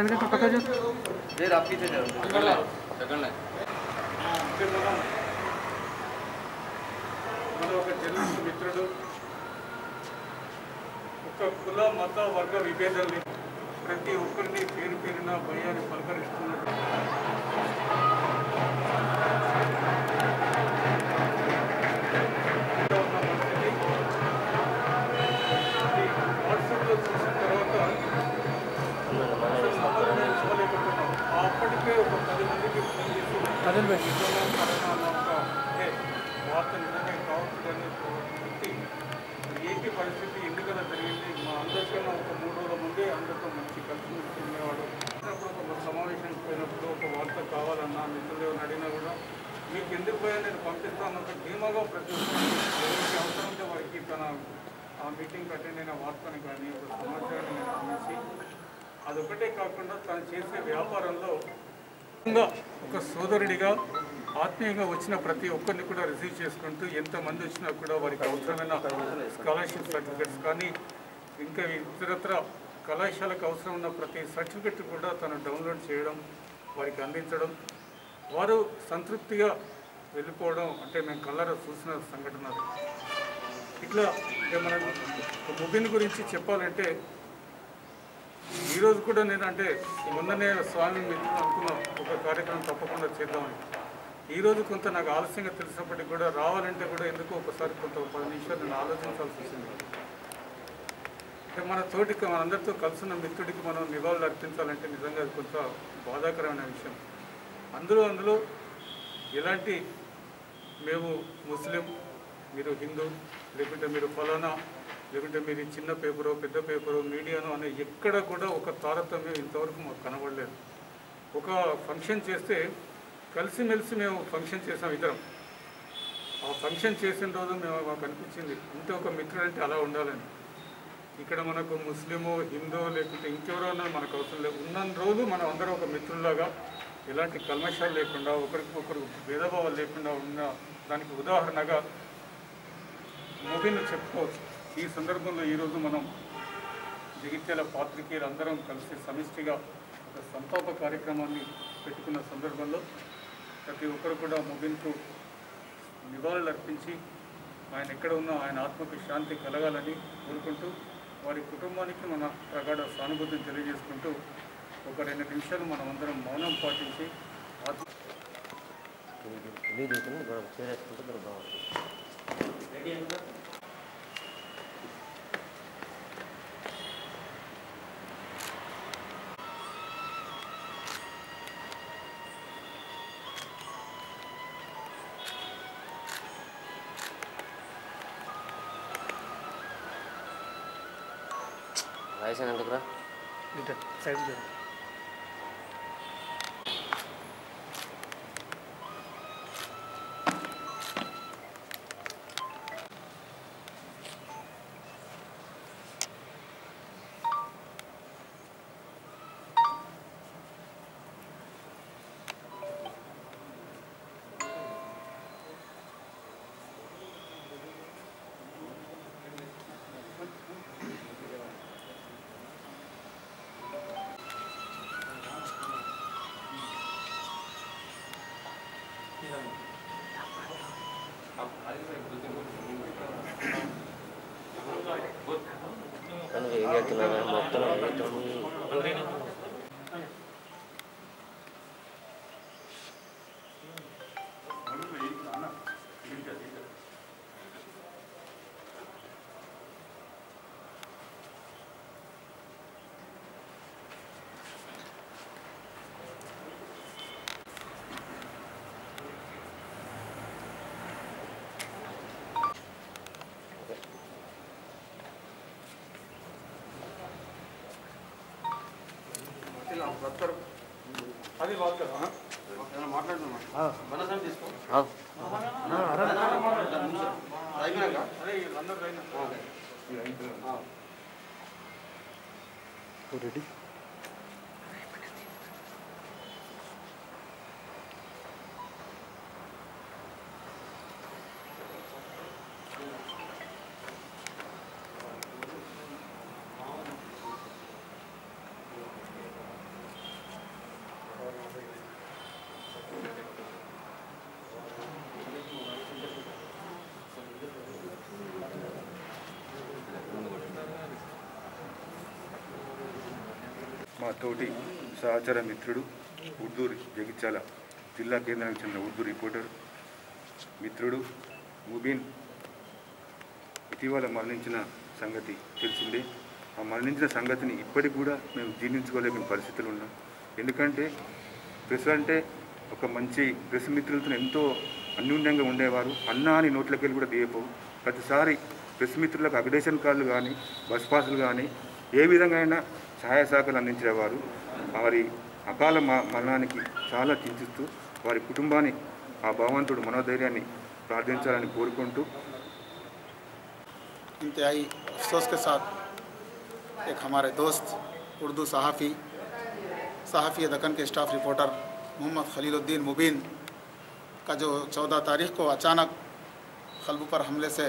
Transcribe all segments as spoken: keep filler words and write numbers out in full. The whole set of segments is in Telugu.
వెనక పక్క లేదు ఆ పీछे సెకండ్ మన ఒక జర్నలిస్ట్ మిత్రుడు ఒక కుల మత వర్గ విభేదాన్ని ప్రతి ఒక్కరిని పేరు పేరున భయాన్ని పలకరిస్తున్నట్టు వాట్సాప్లో చూసిన తర్వాత అప్పటికే ఒక పది మందికి ఫోన్ చేసి వార్త నిజంగా కావచ్చు కానీ ఏంటి పరిస్థితి ఎందుకలా జరిగింది మా అందరికన్నా ఒక మూడు రోజుల ముందే అందరితో మంచి కలిసి ఉండేవాడు ఒక సమావేశానికి పోయినప్పుడు ఒక వార్త కావాలన్నా మిత్రులు ఎవరిని అడిగినా కూడా మీకు ఎందుకు పోయా నేను పంపిస్తాను ఒక ధీమాగా ప్రతి ఒక్కరికి అవసరం ఉంటే వారికి తన ఆ మీటింగ్కి అటెండ్ అయిన వార్తని కానీ ఒక సమాచారాన్ని నేను అందించి అదొకటే కాకుండా తను చేసే వ్యాపారంలో ఒక సోదరుడిగా ఆత్మీయంగా వచ్చిన ప్రతి ఒక్కరిని కూడా రిసీవ్ చేసుకుంటూ ఎంతమంది వచ్చినా కూడా వారికి అవసరమైన స్కాలర్షిప్ సర్టిఫికెట్స్ కానీ ఇంకా ఇతరత్ర కళాశాలకు అవసరం ఉన్న ప్రతి సర్టిఫికెట్ కూడా తను డౌన్లోడ్ చేయడం వారికి అందించడం వారు సంతృప్తిగా వెళ్ళిపోవడం అంటే మేము కళ్ళారా చూసిన సంఘటన. ఇట్లా మనం ముబిన్ గురించి చెప్పాలంటే ఈరోజు కూడా నేను అంటే మొన్ననే స్వామి మిత్రులు అనుకున్న ఒక కార్యక్రమం తప్పకుండా చేద్దామని ఈరోజు కొంత నాకు ఆలస్యంగా తెలిసినప్పటికీ కూడా రావాలంటే కూడా ఎందుకో ఒకసారి కొంత పది నిమిషాలు నేను ఆలోచించాల్సి వచ్చింది. అంటే మన తోటికి మనందరితో కలిసిన మిత్రుడికి మనం నివాళులు అర్పించాలంటే నిజంగా అది కొంత బాధాకరమైన విషయం. అందులో అందులో ఎలాంటి మేము ముస్లిం మీరు హిందూ లేకుంటే మీరు ఫలానా లేకుంటే మీరు చిన్న పేపరు పెద్ద పేపరు మీడియాను అనే ఎక్కడ కూడా ఒక తారతమ్యం ఇంతవరకు మాకు కనబడలేదు. ఒక ఫంక్షన్ చేస్తే కలిసిమెలిసి మేము ఫంక్షన్ చేసాం ఇద్దరం. ఆ ఫంక్షన్ చేసిన రోజు మేము మాకు అనిపించింది ఇంత ఒక మిత్రుడు అంటే అలా ఉండాలని. ఇక్కడ మనకు ముస్లిము హిందూ లేకుంటే ఇంకెవరన్నా మనకు అవసరం లేదు. ఉన్న రోజు మనం అందరం ఒక మిత్రుల్లాగా ఎలాంటి కల్మషాలు లేకుండా ఒకరికి ఒకరు భేదభావాలు లేకుండా ఉన్న దానికి ఉదాహరణగా ముబిన్ చెప్పుకోవచ్చు. ఈ సందర్భంలో ఈరోజు మనం జగిత్యాల పాత్రికేయులు అందరం కలిసి సమిష్టిగా ఒక సంతాప కార్యక్రమాన్ని పెట్టుకున్న సందర్భంలో ప్రతి ఒక్కరు కూడా ముబిన్కు నివాళులు అర్పించి ఆయన ఎక్కడ ఉన్నా ఆయన ఆత్మకు శాంతి కలగాలని కోరుకుంటూ వారి కుటుంబానికి మన ప్రగాఢ సానుభూతిని తెలియజేసుకుంటూ ఒక రెండు నిమిషాలు మనం అందరం మౌనం పాటించి రాయసాను ఎందుకురా సైడ్ మొత్తం అది వాళ్ళు కదా మాట్లాడుతున్నా మనసం తీసుకో అదే అందరూ రెడీ మా తోటి సహచర మిత్రుడు ఉర్దూ జగిత్యాల జిల్లా కేంద్రానికి చెందిన ఉర్దూ రిపోర్టర్ మిత్రుడు ముబీన్ ఇటీవల మరణించిన సంగతి తెలిసిందే. ఆ మరణించిన సంగతిని ఇప్పటికి కూడా మేము జీర్ణించుకోలేని పరిస్థితులు ఉన్నాం. ఎందుకంటే ప్రెస్ అంటే ఒక మంచి ప్రెస్ మిత్రులతో ఎంతో అన్యూన్యంగా ఉండేవారు. అన్నా అని నోట్లకెళ్ళి కూడా దిగిపోవు. ప్రతిసారి ప్రెస్ మిత్రులకు అగ్రేషన్ కార్డులు కానీ బస్ పాసులు కానీ ఏ విధంగా అయినా సహాయ సహకారాలు అందించేవారు. వారి అకాల మరణానికి చాలా చింతిస్తూ వారి కుటుంబాన్ని ఆ భగవంతుడు మనోధైర్యాన్ని ప్రార్థించాలని కోరుకుంటూ इंतहाई अफसोस के साथ एक हमारे दोस्त उर्दू सहाफ़ी सहाफ़ी दक्कन के स्टाफ रिपोर्टर मोहम्मद खलीलुद्दीन मुबीन का जो चौदह तारीख़ को अचानक क़ल्ब पर हमले से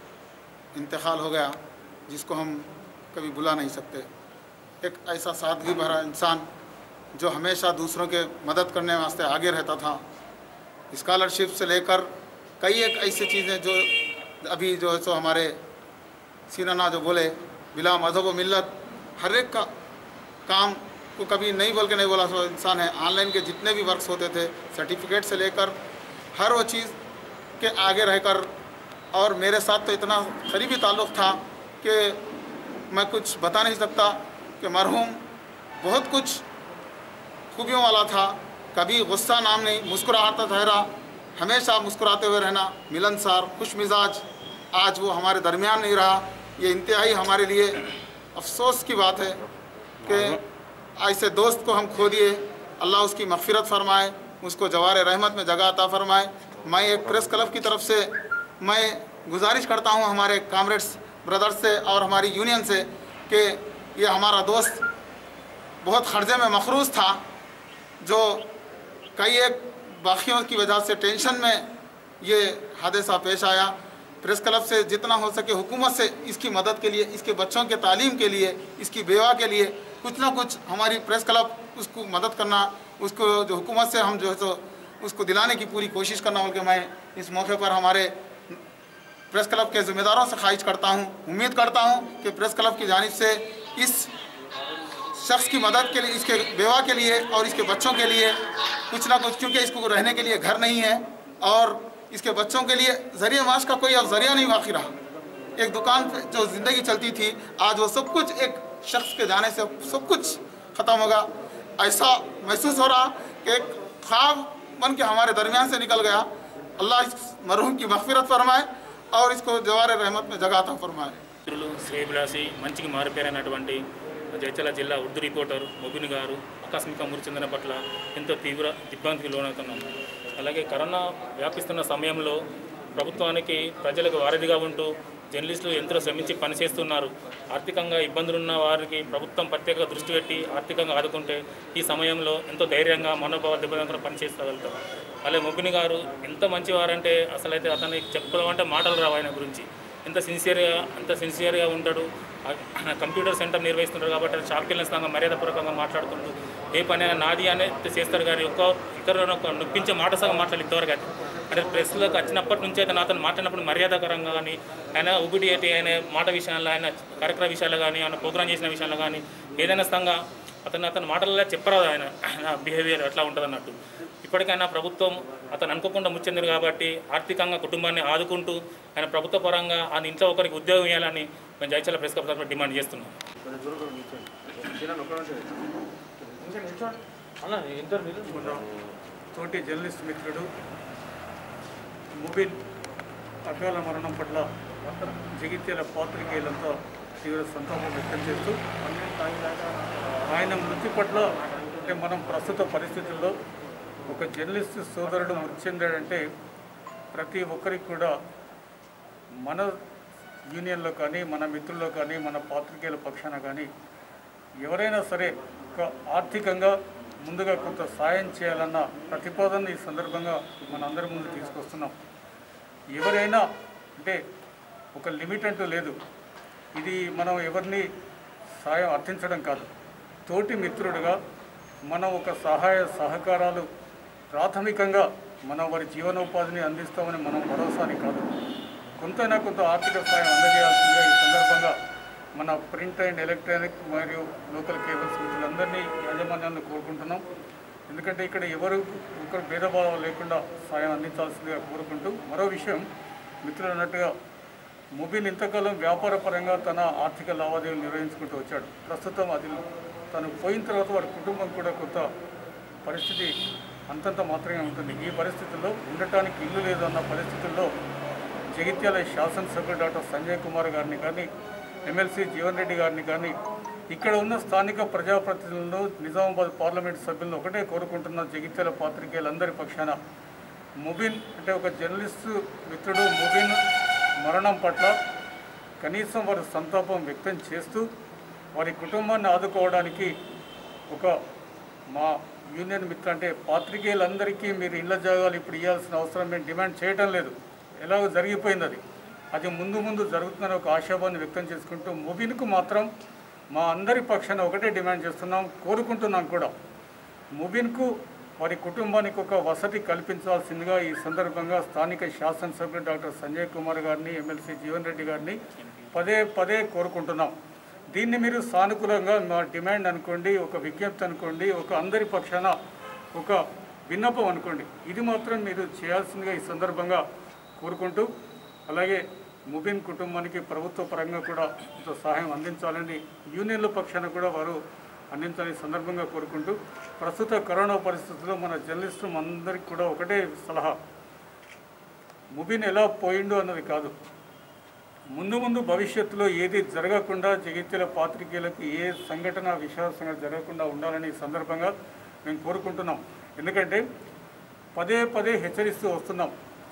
इंतकाल हो गया, जिसको हम कभी भुला नहीं सकते। एक ऐसा सादगी भरा इंसान जो हमेशा दूसरों के मदद करने वास्ते आगे रहता था। स्कॉलरशिप से लेकर कई एक ऐसी चीज़ें जो अभी जो है सो हमारे सीनाना जो बोले बिला मजहब व मिल्लत, हर एक का काम को कभी नहीं बोल के नहीं बोला सो इंसान है। ऑनलाइन के जितने भी वर्क्स होते थे, सर्टिफिकेट से लेकर हर वो चीज़ के आगे रहकर, और मेरे साथ तो इतना करीबी ताल्लुक़ था कि मैं कुछ बता नहीं सकता कि मरहूम बहुत कुछ खूबियों वाला था। कभी गुस्सा नाम नहीं, मुस्कुराता चेहरा, हमेशा मुस्कुराते हुए रहना, मिलनसार, खुश मिजाज। आज वो हमारे दरमियान नहीं रहा। ये इंतहाई हमारे लिए अफसोस की बात है कि ऐसे दोस्त को हम खो दिए। अल्लाह उसकी मग़फ़िरत फ़रमाए, उसको जवार रहमत में जगह अता फ़रमाए। मैं एक प्रेस क्लब की तरफ से मैं गुजारिश करता हूँ हमारे कामरेड्स ब्रदर्स से और हमारी यूनियन से कि ये हमारा दोस्त बहुत खर्जे में मखरूज़ था, जो कई एक बाकियों की वजह से टेंशन में ये हादसा पेश आया। प्रेस क्लब से जितना हो सके हुकूमत से इसकी मदद के लिए, इसके बच्चों के तालीम के लिए, इसकी बेवा के लिए कुछ ना कुछ हमारी प्रेस क्लब उसको मदद करना, उसको जो हुकूमत से हम जो है तो उसको दिलाने की पूरी कोशिश करना। बल्कि मैं इस मौके पर हमारे प्रेस क्लब के ज़िम्मेदारों से ख्वाहिश करता हूँ, उम्मीद करता हूँ कि प्रेस क्लब की जानिब से इस शख्स की मदद के लिए, इसके बेवा के लिए और इसके बच्चों के लिए कुछ ना कुछ, क्योंकि इसको रहने के लिए घर नहीं है और इसके बच्चों के लिए ज़रिया माश का कोई अब ज़रिया नहीं बाकी रहा। एक दुकान पे जो ज़िंदगी चलती थी, आज वो सब कुछ एक शख्स के जाने से सब कुछ ख़त्म होगा। ऐसा महसूस हो रहा कि एक ख्वाब बन के हमारे दरमियान से निकल गया। अल्लाह इस मरहूम की मग़फ़िरत फ़रमाए और इसको जवार रहमत में जगह अता फ़रमाए। శ్రేయభిలాషి మంచికి మారిపోయినటువంటి జగిత్యాల జిల్లా ఉర్దూ రిపోర్టర్ ముబీన్ గారు ఆకస్మిక మృతి చెందిన పట్ల ఎంతో తీవ్ర దిగ్భ్రాంతికి లోనవుతున్నాము. అలాగే కరోనా వ్యాపిస్తున్న సమయంలో ప్రభుత్వానికి ప్రజలకు వారధిగా ఉంటూ జర్నలిస్టులు ఎంతో శ్రమించి పనిచేస్తున్నారు. ఆర్థికంగా ఇబ్బందులున్న వారికి ప్రభుత్వం ప్రత్యేక దృష్టి పెట్టి ఆర్థికంగా ఆదుకుంటే ఈ సమయంలో ఎంతో ధైర్యంగా మనోభావ దెబ్బతింకుండా పనిచేయగలుగుతారు. అలాగే ముబీన్ గారు ఎంత మంచివారంటే అసలైతే అతనికి చెప్పాలంటే మాటలు రావు. ఆయన గురించి ఎంత సిన్సియర్గా అంత సిన్సియర్గా ఉంటాడు. కంప్యూటర్ సెంటర్ నిర్వహిస్తుంటారు కాబట్టి చాకల్యంగా మర్యాదపూర్వకంగా మాట్లాడుతుంటూ ఏ పని అయినా నాది అనే చేస్తారు. కానీ ఒక్క ఇతరులను ఒక నొప్పించే మాట సగం మాట్లాడి ఇంతవరకు అయితే అంటే ప్రెస్లోకి వచ్చినప్పటి నుంచి అయితే నాతో మాట్లాడినప్పుడు మర్యాదకరంగా కానీ ఆయన ఒబిడియటీ ఆయన మాట విషయాల్లో, ఆయన కార్యక్రమ విషయాలు కానీ, ఆయన ప్రోగ్రామ్ చేసిన విషయాల్లో కానీ ఏదైనా స్థంగా అతను అతని మాటలలో చెప్పరాదు. ఆయన బిహేవియర్ ఎట్లా ఉంటుంది అన్నట్టు. ఇప్పటికైనా ప్రభుత్వం అతను అనుకోకుండా ముచ్చెందిరు కాబట్టి ఆర్థికంగా కుటుంబాన్ని ఆదుకుంటూ ఆయన ప్రభుత్వ పరంగా ఆయన ఇంట్లో ఒకరికి ఉద్యోగం ఇవ్వాలని మేము జగిత్యాల ప్రెస్ క్లబ్ తరఫున డిమాండ్ చేస్తున్నాం. తోటి జర్నలిస్ట్ మిత్రుడు ముబీన్ అకాల మరణం పట్ల జగిత్యాల పాత్రికేయులంతా తీవ్ర సంతాపం వ్యక్తం చేస్తూ ఆయన మృతి పట్ల అంటే మనం ప్రస్తుత పరిస్థితుల్లో ఒక జర్నలిస్ట్ సోదరుడు మృతి చెందాడంటే ప్రతి ఒక్కరికి కూడా మన యూనియన్లో కానీ, మన మిత్రుల్లో కానీ, మన పాత్రికేయుల పక్షాన కానీ ఎవరైనా సరే ఒక ఆర్థికంగా ముందుగా కొంత సాయం చేయాలన్న ప్రతిపాదన ఈ సందర్భంగా మన అందరి ముందు తీసుకొస్తున్నాం. ఎవరైనా అంటే ఒక లిమిట్ అంటూ లేదు. ఇది మనం ఎవరిని సాయం అర్థించడం కాదు, తోటి మిత్రుడిగా మనం ఒక సహాయ సహకారాలు ప్రాథమికంగా మనం వారి జీవనోపాధిని అందిస్తామని మనం భరోసాని కాదు, కొంతైనా కొంత ఆర్థిక సాయం అందజేయాల్సిందిగా ఈ సందర్భంగా మన ప్రింట్ అండ్ ఎలక్ట్రానిక్ మరియు లోకల్ కేబుల్స్ మిత్రులందరినీ యాజమాన్యాలను కోరుకుంటున్నాం. ఎందుకంటే ఇక్కడ ఎవరు ఒకరు భేదభావం లేకుండా సాయం అందించాల్సిందిగా కోరుకుంటూ, మరో విషయం మిత్రులు అన్నట్టుగా ముబీన్ ఇంతకాలం వ్యాపార పరంగా తన ఆర్థిక లావాదేవీలు నిర్వహించుకుంటూ వచ్చాడు. ప్రస్తుతం అది తను పోయిన తర్వాత వారి కుటుంబం కూడా కొత్త పరిస్థితి అంతంత మాత్రమే ఉంటుంది. ఈ పరిస్థితుల్లో ఉండటానికి ఇల్లు లేదు అన్న పరిస్థితుల్లో జగిత్యాల శాసనసభ్యుడు డాక్టర్ సంజయ్ కుమార్ గారిని కానీ, ఎమ్మెల్సీ జీవన్ రెడ్డి గారిని కానీ, ఇక్కడ ఉన్న స్థానిక ప్రజాప్రతినిధులను, నిజామాబాద్ పార్లమెంట్ సభ్యులను ఒకటే కోరుకుంటున్న జగిత్యాల పాత్రికేయులందరి పక్షాన ముబీన్ అంటే ఒక జర్నలిస్టు మిత్రుడు ముబీన్ మరణం పట్ల కనీసం వారు సంతాపం వ్యక్తం చేస్తూ వారి కుటుంబాన్ని ఆదుకోవడానికి ఒక మా యూనియన్ మిత్ర అంటే పాత్రికేయులందరికీ మీరు ఇళ్ల జాగాలు ఇప్పుడు ఇవ్వాల్సిన అవసరం మేము డిమాండ్ చేయడం లేదు, ఎలాగో జరిగిపోయింది అది అది ముందు ముందు జరుగుతుందని ఒక ఆశాభాన్ని వ్యక్తం చేసుకుంటూ ముబీన్కు మాత్రం మా అందరి పక్షాన ఒకటే డిమాండ్ చేస్తున్నాం, కోరుకుంటున్నాం కూడా. ముబీన్కు వారి కుటుంబానికి ఒక వసతి కల్పించాల్సిందిగా ఈ సందర్భంగా స్థానిక శాసనసభ్యులు డాక్టర్ సంజయ్ కుమార్ గారిని, ఎమ్మెల్సీ జీవన్ రెడ్డి గారిని పదే పదే కోరుకుంటున్నాం. దీన్ని మీరు సానుకూలంగా మా డిమాండ్ అనుకోండి, ఒక విజ్ఞప్తి అనుకోండి, ఒక అందరి పక్షాన ఒక విన్నపం అనుకోండి, ఇది మాత్రం మీరు చేయాల్సిందిగా ఈ సందర్భంగా కోరుకుంటూ, అలాగే ముబీన్ కుటుంబానికి ప్రభుత్వ పరంగా కూడా కొంత సహాయం అందించాలని యూనియన్ల పక్షాన కూడా వారు అందించాలని సందర్భంగా కోరుకుంటూ, ప్రస్తుత కరోనా పరిస్థితుల్లో మన జర్నలిస్టు అందరికీ కూడా ఒకటే సలహా, ముబీన్ ఎలా పోయిండు అన్నది కాదు, ముందు ముందు భవిష్యత్తులో ఏది జరగకుండా జగిత్యాల పాత్రికేయులకు ఏ సంఘటన విషాద సంఘటన జరగకుండా ఉండాలని సందర్భంగా మేము కోరుకుంటున్నాం. ఎందుకంటే పదే పదే హెచ్చరిస్తూ వస్తున్నాం,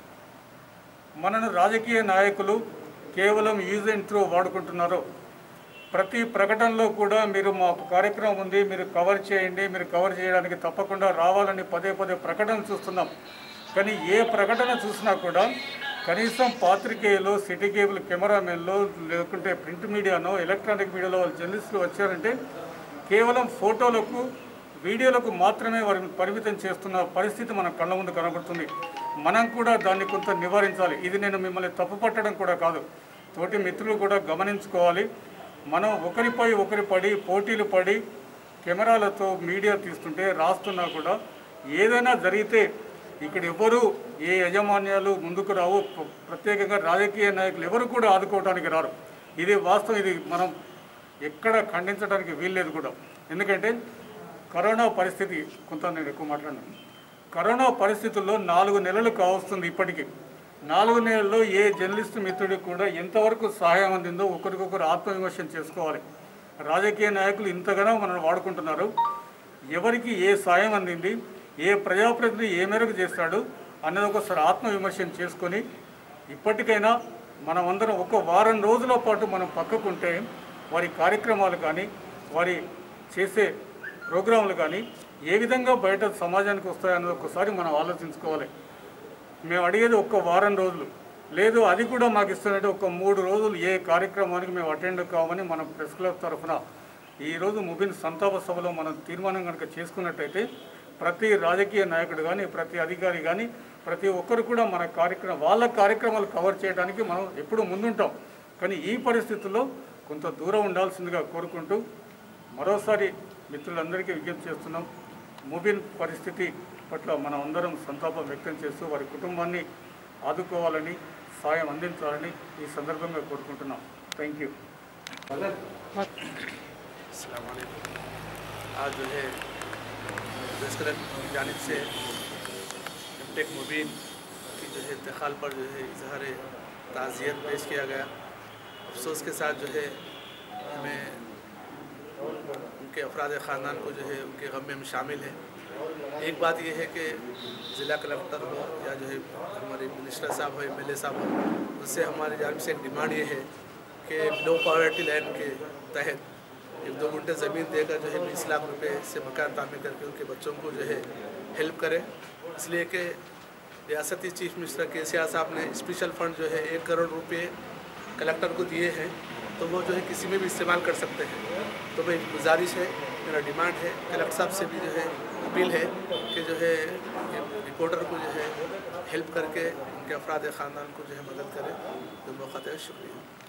మనను రాజకీయ నాయకులు కేవలం యూజ్ అండ్ త్రో వాడుకుంటున్నారు. ప్రతి ప్రకటనలో కూడా మీరు మాకు కార్యక్రమం ఉంది, మీరు కవర్ చేయండి, మీరు కవర్ చేయడానికి తప్పకుండా రావాలని పదే పదే ప్రకటన చూస్తున్నాం. కానీ ఏ ప్రకటన చూసినా కూడా కనీసం పాత్రికేయులు, సిటీ కేబుల్ కెమెరామెన్లు, లేకుంటే ప్రింట్ మీడియానో ఎలక్ట్రానిక్ మీడియాలో వాళ్ళు జర్నలిస్టులు వచ్చారంటే కేవలం ఫోటోలకు, వీడియోలకు మాత్రమే వారిని పరిమితం చేస్తున్న పరిస్థితి మన కళ్ళ ముందు కనబడుతుంది. మనం కూడా దాన్ని కొంత నివారించాలి. ఇది నేను మిమ్మల్ని తప్పు పట్టడం కూడా కాదు, తోటి మిత్రులు కూడా గమనించుకోవాలి. మనం ఒకరిపై ఒకరి పడి పోటీలు పడి కెమెరాలతో మీడియా తీస్తుంటే రాస్తున్నా కూడా ఏదైనా జరిగితే ఇక్కడ ఎవరు ఏ యజమాన్యాలు ముందుకు రావు, ప్రత్యేకంగా రాజకీయ నాయకులు ఎవరు కూడా ఆదుకోవడానికి రారు. ఇది వాస్తవం, ఇది మనం ఎక్కడ ఖండించడానికి వీల్లేదు కూడా. ఎందుకంటే కరోనా పరిస్థితి కొంత నేను ఎక్కువ మాట్లాడినాను. కరోనా పరిస్థితుల్లో నాలుగు నెలలు కావస్తుంది. ఇప్పటికీ నాలుగు నెలల్లో ఏ జర్నలిస్టు మిత్రుడికి కూడా ఎంతవరకు సహాయం అందిందో ఒకరికొకరు ఆత్మవిమర్శన చేసుకోవాలి. రాజకీయ నాయకులు ఇంతగానో మనల్ని వాడుకుంటున్నారు, ఎవరికి ఏ సాయం అందింది, ఏ ప్రజాప్రతినిధి ఏ మేరకు చేస్తాడు అన్నది ఒకసారి ఆత్మవిమర్శన చేసుకొని ఇప్పటికైనా మనమందరం ఒక వారం రోజుల పాటు మనం పక్కకుంటే వారి కార్యక్రమాలు కానీ వారి చేసే ప్రోగ్రాంలు కానీ ఏ విధంగా బయట సమాజానికి వస్తాయన్నది ఒకసారి మనం ఆలోచించుకోవాలి. మేము అడిగేది ఒక్క వారం రోజులు లేదు, అది కూడా మాకు ఇస్తున్నట్టు ఒక మూడు రోజులు ఏ కార్యక్రమానికి మేము అటెండ్ కావని మనం ప్రెస్ క్లబ్ తరఫున ఈరోజు ముబీన్ సంతాప సభలో మనం తీర్మానం కనుక చేసుకున్నట్టయితే ప్రతి రాజకీయ నాయకుడు కానీ, ప్రతి అధికారి కానీ, ప్రతి ఒక్కరు కూడా మన కార్యక్రమం వాళ్ళ కార్యక్రమాలు కవర్ చేయడానికి మనం ఎప్పుడూ ముందుంటాం. కానీ ఈ పరిస్థితుల్లో కొంత దూరం ఉండాల్సిందిగా కోరుకుంటూ మరోసారి మిత్రులందరికీ విజ్ఞప్తి చేస్తున్నాం. ముబీన్ పరిస్థితి పట్ల మనం అందరం సంతాపం వ్యక్తం చేస్తూ వారి కుటుంబాన్ని ఆదుకోవాలని, సాయం అందించాలని ఈ సందర్భంగా కోరుకుంటున్నాం. Thank you. अस्सलाम वालेकुम। आज जो है प्रेस क्लब की जानिब से एमटेक मुबीन की जो है इंतकाल पर जो है इजहार ताज़ियत पेश किया गया। अफसोस के साथ जो है हमें उनके अफराद ख़ानदान को जो है उनके गम में हम शामिल हैं। एक बात यह है कि ज़िला कलेक्टर हो या जो है हमारे मिनिस्टर साहब हो, एम एल ए साहब हो, उससे हमारी जानिब से एक डिमांड ये है कि लो पॉवर्टी लाइन के तहत एक दो घंटे ज़मीन देकर जो है बीस लाख रुपए से मकान तामीर करके उनके बच्चों को जो है हेल्प करें। इसलिए कि रियासती चीफ मिनिस्टर के सी आर साहब ने स्पेशल फ़ंड जो है एक करोड़ रुपए कलेक्टर को दिए हैं, तो वो जो है किसी में भी इस्तेमाल कर सकते हैं। तो मेरी गुजारिश है, मेरा डिमांड है, कलेक्टर साहब से भी जो है अपील है कि जो है रिपोर्टर को जो है हेल्प करके उनके अफराद ख़ानदान को जो है मदद करें। तो मौका है, शुक्रिया।